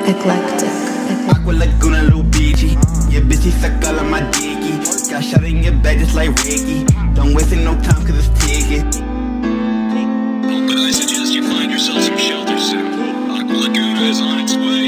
Eclectic. Aqua Laguna, little beachy. Your bitch, he suck all of my dicky. Got shot in your back just like Ricky. Don't waste no time cause it's ticket. But I suggest you find yourself some shelter soon. Aqua Laguna is on its way.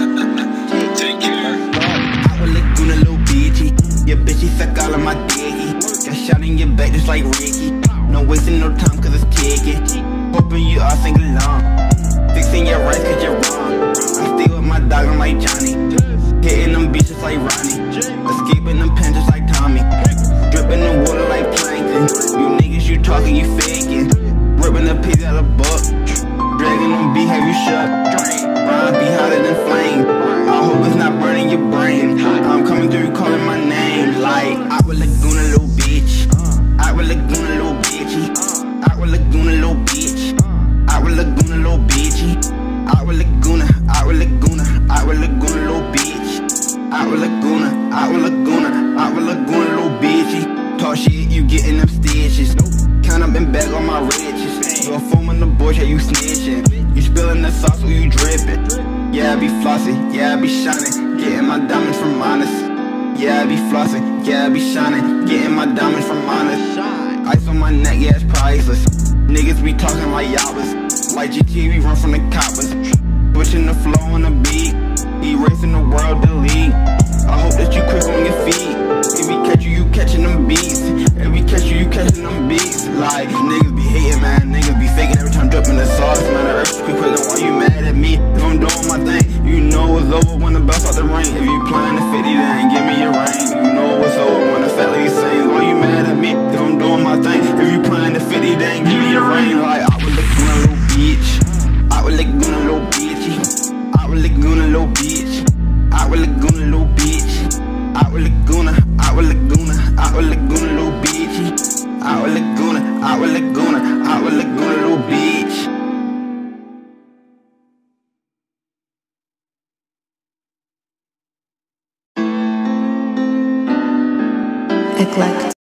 Take care. Aqua Laguna, little beachy. Your bitch, he suck all of my dicky. Got shot in your back just like Ricky. No wasting no time cause it's ticket. Hoping you all sing along. Fixing your rights cause you're wrong. I'm still with my dog, I'm like Johnny. Hitting them beaches like Ronnie. Escaping them pens just like Tommy. Dripping the water like plankton. You niggas, you talking, you faking. Ripping the piece out of the book. Dragging them beat, have you shut? Rhymes be hotter than flame. I hope it's not burning your brain. I'm coming through calling my name. Like Aqua Laguna, little bitch. Aqua Laguna, little bitchy. Aqua Laguna, little bitch. Aqua Laguna, little bitchy. Aqua Laguna, Aqua Laguna, Aqua Laguna, little bitch. Aqua Laguna, Aqua Laguna, Aqua Laguna, little bitchy. Talk shit, you getting them stitches. Count up and bag on my riches. You a foam on the bush, how you snitching? You spilling the sauce or you dripping? Yeah, I be flossing, yeah, I be shining. Getting my diamonds from honest. Yeah, I be flossing, yeah, I be shining. Getting my diamonds from honest. Ice on my neck, yeah, it's priceless. Niggas be talking like yabbas. Like GTA, we run from the coppers. Switching the flow on the beat. Erasing the world, delete. I hope that you quick on your feet. If we catch you, you catching them beats. If we catch you, you catching them beats. Like, niggas be hating, man. Niggas be faking every time dripping the sauce. Man, the earth quick, why you mad at me? If I'm doing my thing, you know it's over when the bells start to ring. If you playing the 50, then give me your ring. You know it's over when the fat lady sings. Why you mad at me? If I'm doing my thing, if you playing the 50, then give me your ring. Like, I was looking a little bitch. Aqua Laguna, little bitchy. Aqua Laguna, little bitch. Aqua Laguna, little bitch. Aqua Laguna, Aqua Laguna, Aqua Laguna, little bitchy. Aqua Laguna, Aqua Laguna, Aqua Laguna, little bitch. Eclectic.